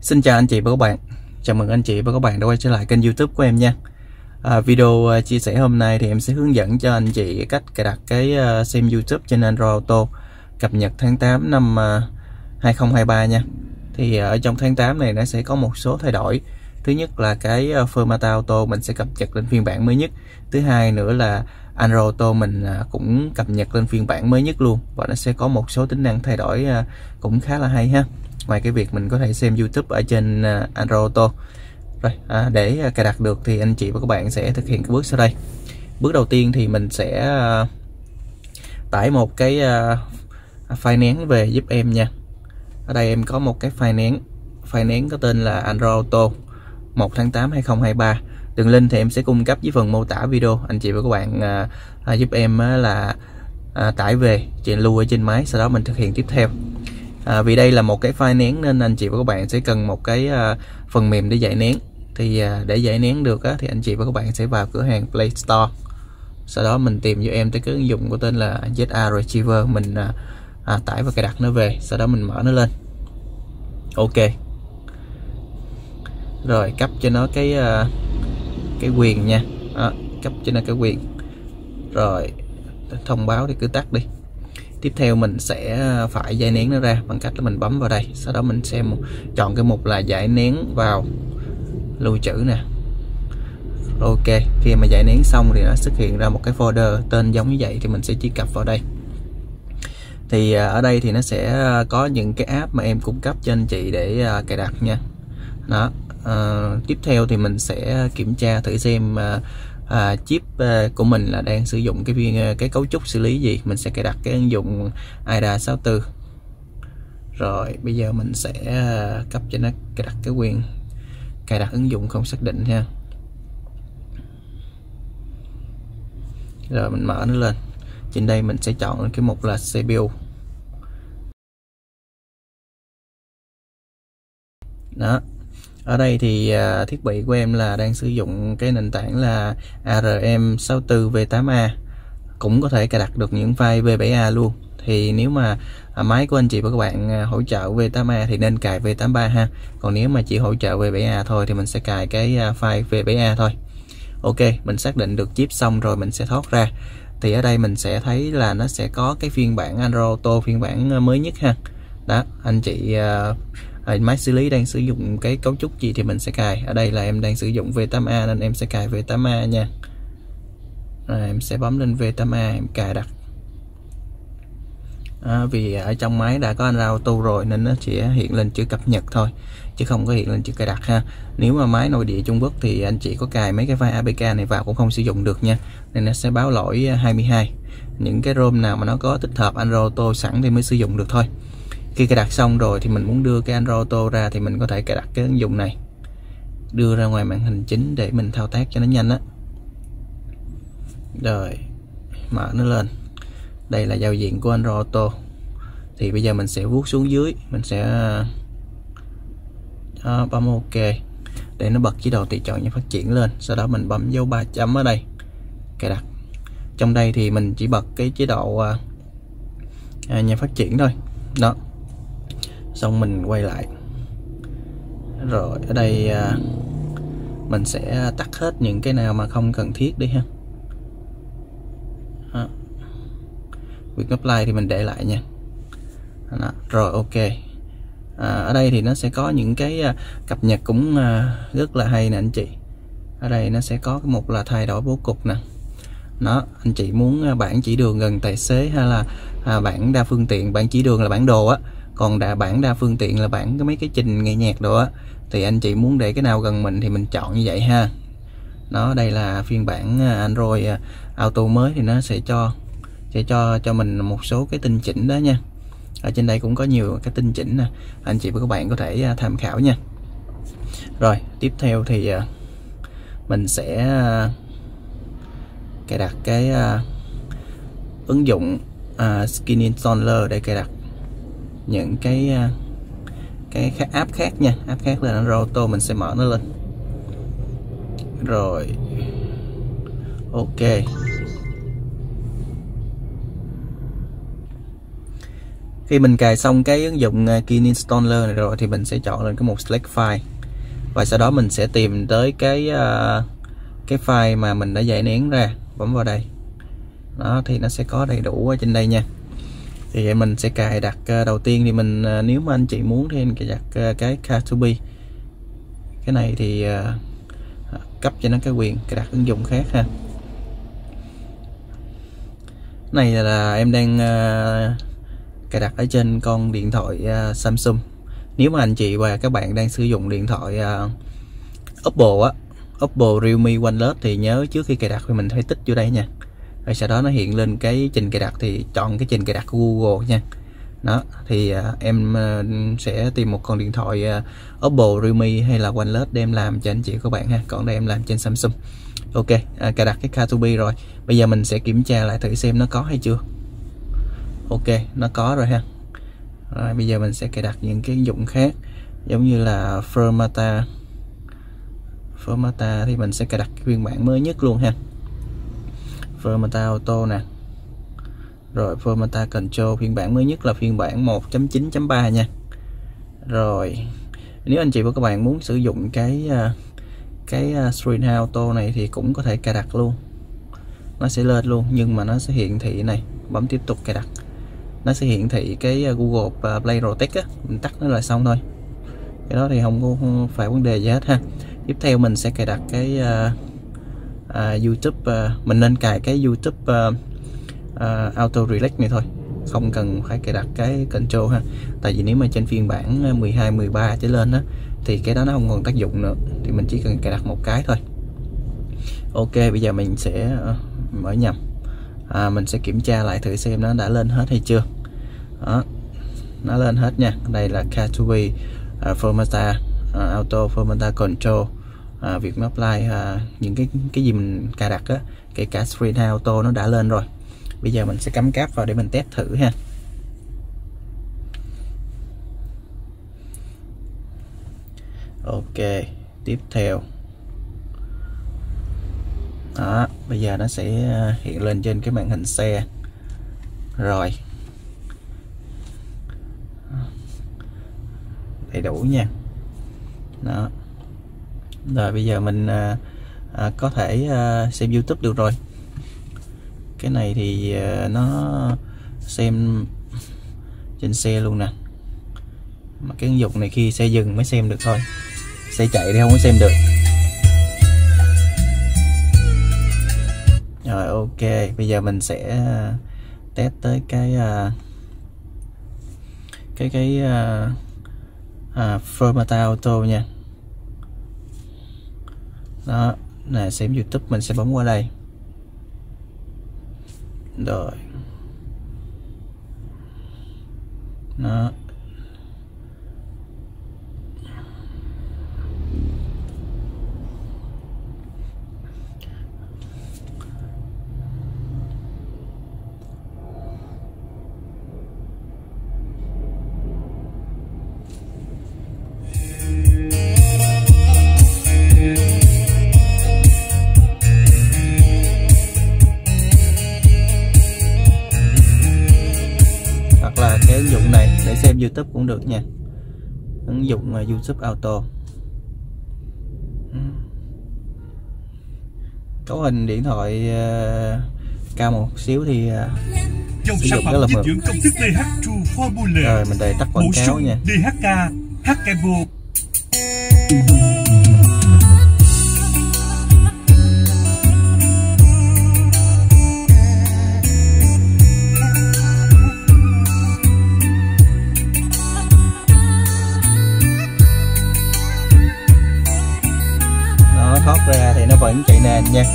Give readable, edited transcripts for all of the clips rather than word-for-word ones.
Xin chào anh chị và các bạn. Chào mừng anh chị và các bạn đã quay trở lại kênh YouTube của em nha. Video chia sẻ hôm nay thì em sẽ hướng dẫn cho anh chị cách cài đặt cái xem YouTube trên Android Auto cập nhật tháng 8 năm 2023 nha. Thì ở trong tháng 8 này nó sẽ có một số thay đổi. Thứ nhất là cái format auto mình sẽ cập nhật lên phiên bản mới nhất. Thứ hai nữa là Android Auto mình cũng cập nhật lên phiên bản mới nhất luôn, và nó sẽ có một số tính năng thay đổi cũng khá là hay ha. Ngoài cái việc mình có thể xem YouTube ở trên Android Auto. Rồi, để cài đặt được thì anh chị và các bạn sẽ thực hiện cái bước sau đây. Bước đầu tiên thì mình sẽ tải một cái file nén về giúp em nha. Ở đây em có một cái file nén có tên là Android Auto 1 tháng 8 2023. Đường link thì em sẽ cung cấp dưới phần mô tả video. Anh chị và các bạn giúp em là tải về, lưu ở trên máy, sau đó mình thực hiện tiếp theo. Vì đây là một cái file nén nên anh chị và các bạn sẽ cần một cái phần mềm để giải nén. Thì để giải nén được thì anh chị và các bạn sẽ vào cửa hàng Play Store, sau đó mình tìm cho em tới cái ứng dụng có tên là ZA Retriever, mình tải và cài đặt nó về, sau đó mình mở nó lên. Ok, rồi cấp cho nó cái quyền nha. Cấp cho nó cái quyền, rồi thông báo thì cứ tắt đi. Tiếp theo mình sẽ phải giải nén nó ra bằng cách là mình bấm vào đây, sau đó mình xem chọn cái mục là giải nén vào lưu trữ nè. Ok, khi mà giải nén xong thì nó xuất hiện ra một cái folder tên giống như vậy, thì mình sẽ truy cập vào đây. Thì ở đây thì nó sẽ có những cái app mà em cung cấp cho anh chị để cài đặt nha. Đó. Tiếp theo thì mình sẽ kiểm tra thử xem chip của mình là đang sử dụng cái cấu trúc xử lý gì. Mình sẽ cài đặt cái ứng dụng AIDA 64. Rồi bây giờ mình sẽ cấp cho nó cài đặt cái quyền cài đặt ứng dụng không xác định ha. Rồi mình mở nó lên. Trên đây mình sẽ chọn cái mục là CPU. Đó. Ở đây thì thiết bị của em là đang sử dụng cái nền tảng là ARM64V8A, cũng có thể cài đặt được những file V7A luôn. Thì nếu mà máy của anh chị và các bạn hỗ trợ V8A thì nên cài V83 ha. Còn nếu mà chỉ hỗ trợ V7A thôi thì mình sẽ cài cái file V7A thôi. Ok, mình xác định được chip xong rồi mình sẽ thoát ra. Thì ở đây mình sẽ thấy là nó sẽ có cái phiên bản Android Auto phiên bản mới nhất ha. Đó, anh chị máy xử lý đang sử dụng cái cấu trúc gì thì mình sẽ cài. Ở đây là em đang sử dụng V8A nên em sẽ cài V8A nha. Em sẽ bấm lên V8A em cài đặt. Vì ở trong máy đã có Android Auto rồi nên nó chỉ hiện lên chữ cập nhật thôi, chứ không có hiện lên chữ cài đặt ha. Nếu mà máy nội địa Trung Quốc thì anh chị có cài mấy cái file APK này vào cũng không sử dụng được nha, nên nó sẽ báo lỗi 22. Những cái ROM nào mà nó có tích hợp Android Auto sẵn thì mới sử dụng được thôi. Khi cài đặt xong rồi thì mình muốn đưa cái Android Auto ra thì mình có thể cài đặt cái ứng dụng này, đưa ra ngoài màn hình chính để mình thao tác cho nó nhanh á. Rồi mở nó lên. Đây là giao diện của Android Auto. Thì bây giờ mình sẽ vuốt xuống dưới, mình sẽ bấm OK để nó bật chế độ tùy chọn nhà phát triển lên. Sau đó mình bấm dấu 3 chấm ở đây, cài đặt. Trong đây thì mình chỉ bật cái chế độ nhà phát triển thôi. Đó. Xong mình quay lại. Rồi ở đây mình sẽ tắt hết những cái nào mà không cần thiết đi ha. Việc apply thì mình để lại nha. Đó. Rồi ok. Ở đây thì nó sẽ có những cái cập nhật cũng rất là hay nè anh chị. Ở đây nó sẽ có cái mục là thay đổi bố cục nè. Đó, anh chị muốn bảng chỉ đường gần tài xế hay là bảng đa phương tiện. Bảng chỉ đường là bản đồ á, còn bảng đa phương tiện là bảng mấy cái trình nghe nhạc đồ á, thì anh chị muốn để cái nào gần mình thì mình chọn như vậy ha. Đó, đây là phiên bản Android Auto mới thì nó sẽ cho mình một số cái tinh chỉnh đó nha. Ở trên đây cũng có nhiều cái tinh chỉnh nè, anh chị và các bạn có thể tham khảo nha. Rồi tiếp theo thì mình sẽ cài đặt cái ứng dụng Skin Installer để cài đặt những cái app khác nha. App khác là Android Auto, mình sẽ mở nó lên. Rồi ok. Khi mình cài xong cái ứng dụng Kin Installer này rồi thì mình sẽ chọn lên cái mục Select File, và sau đó mình sẽ tìm tới cái file mà mình đã giải nén ra, bấm vào đây. Đó thì nó sẽ có đầy đủ ở trên đây nha. Thì mình sẽ cài đặt đầu tiên thì mình nếu mà anh chị muốn thì anh cài đặt cái Car2B. Cái này thì cấp cho nó cái quyền cài đặt ứng dụng khác ha. Này là em đang cài đặt ở trên con điện thoại Samsung. Nếu mà anh chị và các bạn đang sử dụng điện thoại Oppo Oppo, Realme, OnePlus thì nhớ trước khi cài đặt thì mình phải tích vô đây nha. Rồi sau đó nó hiện lên cái trình cài đặt thì chọn cái trình cài đặt của Google nha. Đó thì em sẽ tìm một con điện thoại Oppo, Realme hay là OnePlus để em làm cho anh chị các bạn ha. Còn đây em làm trên Samsung. Ok, cài đặt cái Car2B rồi. Bây giờ mình sẽ kiểm tra lại thử xem nó có hay chưa. Ok, nó có rồi ha. Rồi bây giờ mình sẽ cài đặt những cái ứng dụng khác, giống như là Formatta thì mình sẽ cài đặt cái phiên bản mới nhất luôn ha. Formatta Auto nè. Rồi Formatta Control phiên bản mới nhất là phiên bản 1.9.3 nha. Rồi nếu anh chị và các bạn muốn sử dụng cái Screen Auto này thì cũng có thể cài đặt luôn. Nó sẽ lên luôn nhưng mà nó sẽ hiển thị này, bấm tiếp tục cài đặt. Nó sẽ hiển thị cái Google Play Protect á, mình tắt nó là xong thôi. Cái đó thì không phải vấn đề gì hết ha. Tiếp theo mình sẽ cài đặt cái YouTube, mình nên cài cái YouTube Auto Relax này thôi, không cần phải cài đặt cái Control ha. Tại vì nếu mà trên phiên bản 12, 13 trở lên đó thì cái đó nó không còn tác dụng nữa, thì mình chỉ cần cài đặt một cái thôi. Ok, bây giờ mình sẽ mở nhầm. Mình sẽ kiểm tra lại thử xem nó đã lên hết hay chưa. Đó, nó lên hết nha. Đây là Car2B, Formatta Auto, Formatta Control, Vietnam Play, những cái gì mình cài đặt á, kể cả Screen Auto nó đã lên rồi. Bây giờ mình sẽ cắm cáp vào để mình test thử ha. Ok, tiếp theo. Đó, bây giờ nó sẽ hiện lên trên cái màn hình xe. Rồi. Đầy đủ nha. Đó. Rồi bây giờ mình có thể xem YouTube được rồi. Cái này thì nó xem trên xe luôn nè. Mà cái ứng dụng này khi xe dừng mới xem được thôi, xe chạy thì không có xem được. Rồi ok, bây giờ mình sẽ test tới cái Formatta Auto nha. Đó, nè, xem YouTube mình sẽ bấm qua đây. Rồi. Đó. Hoặc là cái ứng dụng này để xem YouTube cũng được nha, ứng dụng YouTube Auto. Cấu hình điện thoại cao một xíu thì sử dụng rất là mượt. Rồi mình để tắt quảng cáo nha. DHK, HKBO. Nó thoát ra thì nó vẫn chạy nền nha.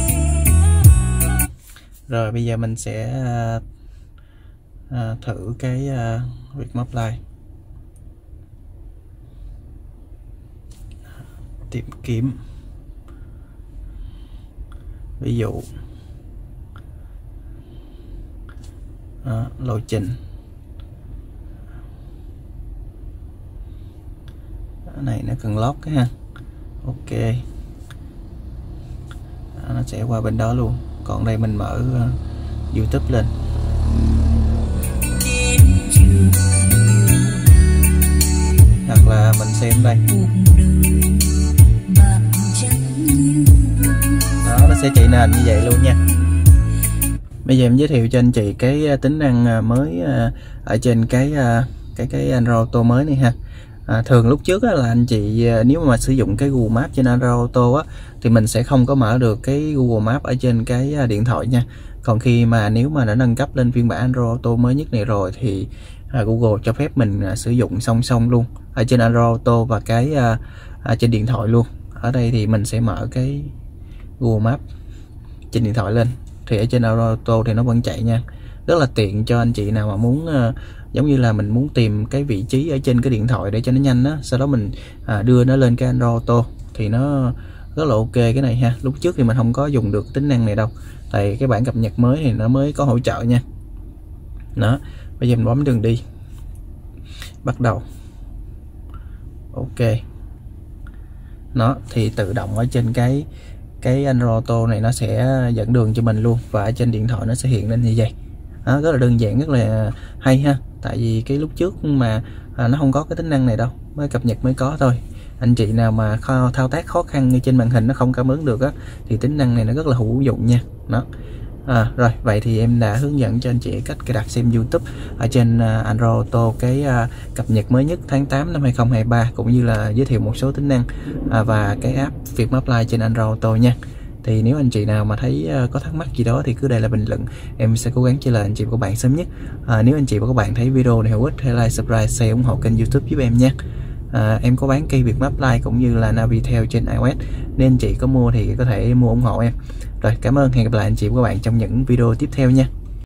Rồi bây giờ mình sẽ thử cái Vietnam Play. Tìm kiếm, ví dụ lộ trình. Cái này nó cần lock cái ha. Ok, nó sẽ qua bên đó luôn. Còn đây mình mở YouTube lên. Hoặc là mình xem đây. Đó, nó sẽ chạy nền như vậy luôn nha. Bây giờ em giới thiệu cho anh chị cái tính năng mới ở trên cái Android Auto mới này ha. Thường lúc trước là anh chị nếu mà sử dụng cái Google Maps trên Android Auto á, thì mình sẽ không có mở được cái Google Maps ở trên cái điện thoại nha. Còn khi mà nếu mà đã nâng cấp lên phiên bản Android Auto mới nhất này rồi thì Google cho phép mình sử dụng song song luôn ở trên Android Auto và cái trên điện thoại luôn. Ở đây thì mình sẽ mở cái Google Maps trên điện thoại lên, thì ở trên Android Auto thì nó vẫn chạy nha. Rất là tiện cho anh chị nào mà muốn giống như là mình muốn tìm cái vị trí ở trên cái điện thoại để cho nó nhanh á, sau đó mình đưa nó lên cái Android Auto thì nó rất là ok cái này ha. Lúc trước thì mình không có dùng được tính năng này đâu, tại cái bản cập nhật mới thì nó mới có hỗ trợ nha. Đó, bây giờ mình bấm đường đi, bắt đầu. Ok, nó thì tự động ở trên cái Android Auto này nó sẽ dẫn đường cho mình luôn, và ở trên điện thoại nó sẽ hiện lên như vậy. Đó, rất là đơn giản, rất là hay ha. Tại vì cái lúc trước mà nó không có cái tính năng này đâu, mới cập nhật mới có thôi. Anh chị nào mà thao tác khó khăn như trên màn hình nó không cảm ứng được á, thì tính năng này nó rất là hữu dụng nha. Đó. Rồi, vậy thì em đã hướng dẫn cho anh chị cách cài đặt xem YouTube ở trên Android Auto cái cập nhật mới nhất tháng 8 năm 2023, cũng như là giới thiệu một số tính năng và cái app Vietmap Live trên Android Auto nha. Thì nếu anh chị nào mà thấy có thắc mắc gì đó thì cứ để lại bình luận, em sẽ cố gắng trả lời anh chị và các bạn sớm nhất. Nếu anh chị và các bạn thấy video này hữu ích, hãy like, subscribe, share, ủng hộ kênh YouTube giúp em nha. Em có bán cây Vietmap Live cũng như là Navitel trên iOS, nên anh chị có mua thì có thể mua ủng hộ em. Rồi, cảm ơn, hẹn gặp lại anh chị và các bạn trong những video tiếp theo nha.